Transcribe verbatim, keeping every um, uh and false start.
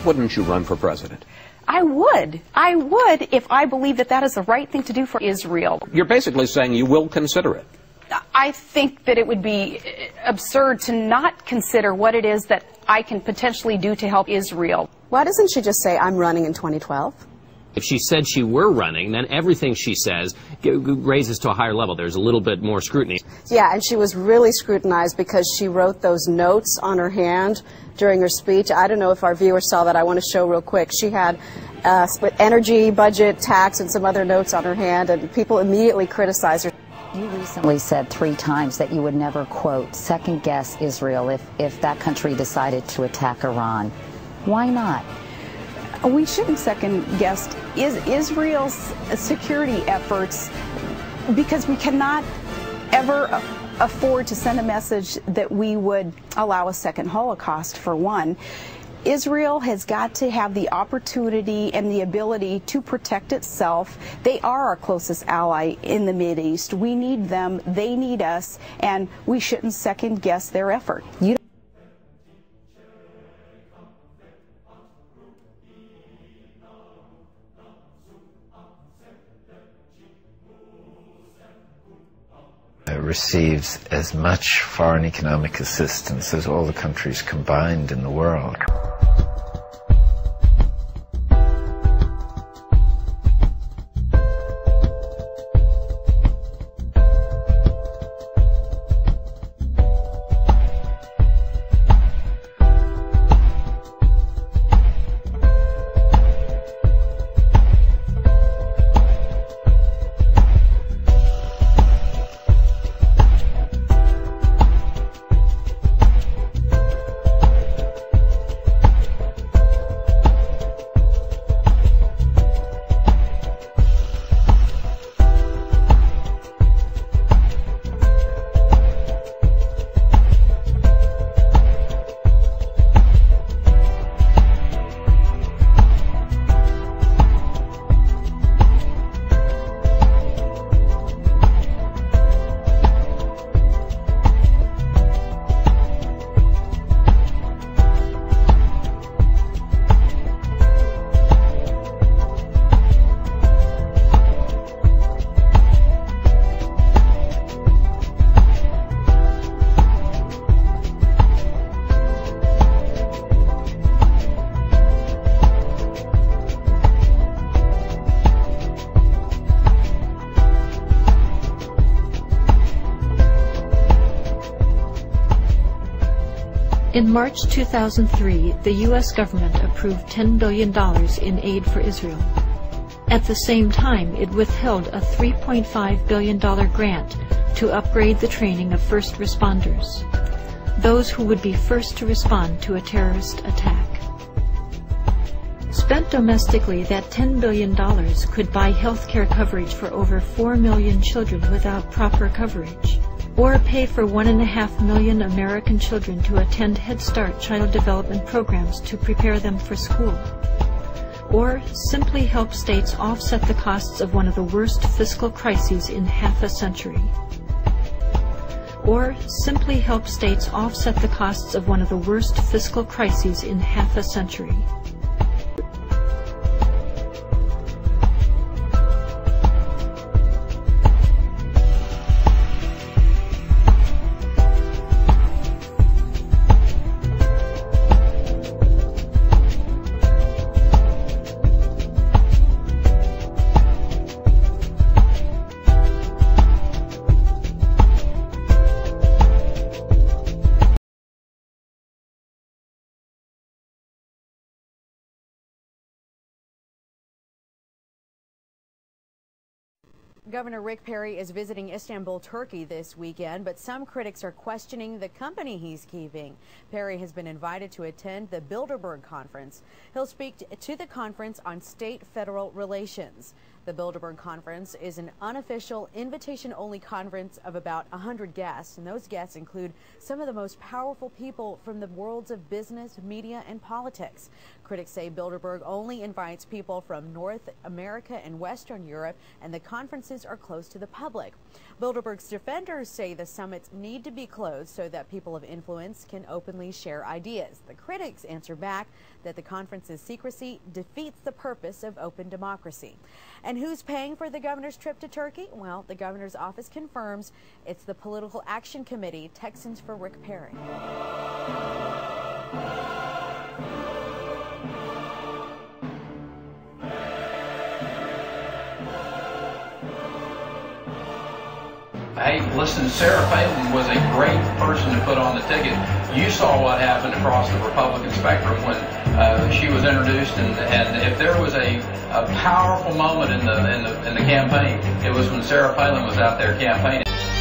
wouldn't you run for president? I would. I would if I believe that that is the right thing to do for Israel. You're basically saying you will consider it. I think that it would be absurd to not consider what it is that I can potentially do to help Israel. Why doesn't she just say, I'm running in twenty twelve? If she said she were running, then everything she says raises to a higher level. There's a little bit more scrutiny. Yeah, and she was really scrutinized because she wrote those notes on her hand during her speech. I don't know if our viewers saw that. I want to show real quick. She had uh, split energy, budget, tax, and some other notes on her hand, and people immediately criticized her. You recently said three times that you would never, quote, second guess Israel if, if that country decided to attack Iran. Why not? We shouldn't second guess is Israel's security efforts because we cannot ever afford to send a message that we would allow a second Holocaust, for one. Israel has got to have the opportunity and the ability to protect itself. They are our closest ally in the Mideast. We need them, they need us, and we shouldn't second guess their effort. You receives as much foreign economic assistance as all the countries combined in the world. In March two thousand three, the U S government approved ten billion dollars in aid for Israel. At the same time, it withheld a three point five billion dollars grant to upgrade the training of first responders, those who would be first to respond to a terrorist attack. Spent domestically, that ten billion dollars could buy health care coverage for over four million children without proper coverage, or pay for one and a half million American children to attend Head Start child development programs to prepare them for school, or simply help states offset the costs of one of the worst fiscal crises in half a century, or simply help states offset the costs of one of the worst fiscal crises in half a century. Governor Rick Perry is visiting Istanbul, Turkey this weekend, but some critics are questioning the company he's keeping. Perry has been invited to attend the Bilderberg Conference. He'll speak to the conference on state-federal relations. The Bilderberg Conference is an unofficial, invitation-only conference of about one hundred guests, and those guests include some of the most powerful people from the worlds of business, media, and politics. Critics say Bilderberg only invites people from North America and Western Europe, and the conferences are closed to the public. Bilderberg's defenders say the summits need to be closed so that people of influence can openly share ideas. The critics answer back that the conference's secrecy defeats the purpose of open democracy. And who's paying for the governor's trip to Turkey? Well, the governor's office confirms it's the Political Action Committee, Texans for Rick Perry. Hey, listen, Sarah Palin was a great person to put on the ticket. You saw what happened across the Republican spectrum when uh, she was introduced, and, and if there was a, a powerful moment in the, in the in the campaign, it was when Sarah Palin was out there campaigning.